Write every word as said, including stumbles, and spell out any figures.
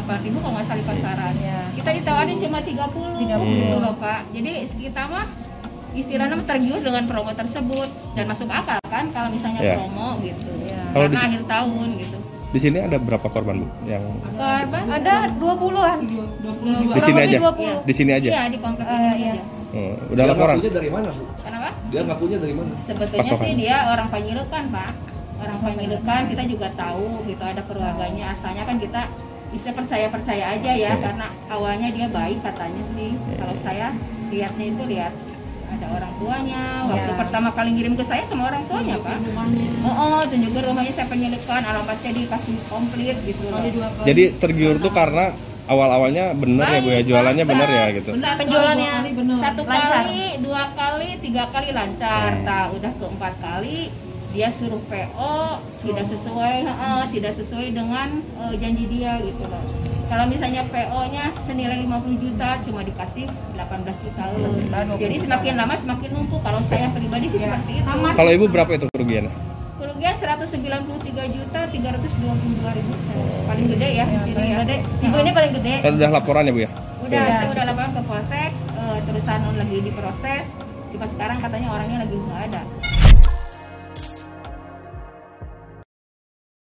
delapan ribu kalau nggak salah di pasaran. Ya. Kita ditawarin cuma tiga puluh gitu loh Pak. Jadi kita mah istilahnya tergiur dengan promo tersebut dan masuk akal kan kalau misalnya ya. Promo gitu. Ya. Karena akhir tahun gitu. Di sini ada berapa korban Bu? Yang korban ada dua puluhan. dua puluh. Di sini aja. Ya. Di sini aja. Iya, di komplek uh, ini aja. Hmm, udah dia laporan. Ngakunya dari mana, Bu? Kenapa? Dia ngakunya dari mana? Sebetulnya Pasokan. Sih dia orang Panjilukan, Pak. Orang Panjilukan, kita juga tahu gitu ada keluarganya. Asalnya kan kita istilah percaya-percaya aja ya, hmm. karena awalnya dia baik katanya sih. Hmm. Kalau saya lihatnya itu lihat ada orang tuanya. Waktu ya. Pertama kali ngirim ke saya sama orang tuanya, Pak. Oh, oh, dan juga rumahnya saya penyelidikan, alamatnya dikasih komplit gitu. Jadi tergiur tuh karena awal-awalnya bener ya Bu ya, jualannya bener ya gitu. Benar, penjualannya satu kali, dua kali, tiga kali lancar. Hmm. Nah, udah keempat kali dia suruh P O tidak sesuai, uh, tidak sesuai dengan uh, janji dia gitu loh. Kalau misalnya P O-nya senilai lima puluh juta cuma dikasih delapan belas juta. Hmm. Jadi semakin lama semakin numpuk. Kalau saya pribadi sih ya. Seperti itu. Kalau Ibu berapa itu kerugiannya? Kerugian seratus sembilan puluh tiga juta tiga ratus dua puluh dua ribu. Paling gede ya, ya di sini ya. Gede. Ibu ini paling gede. Udah laporan ya Bu ya? Udah, ya. Saya udah laporan ke Polsek, uh, terusan lagi diproses. Cuma sekarang katanya orangnya lagi nggak ada.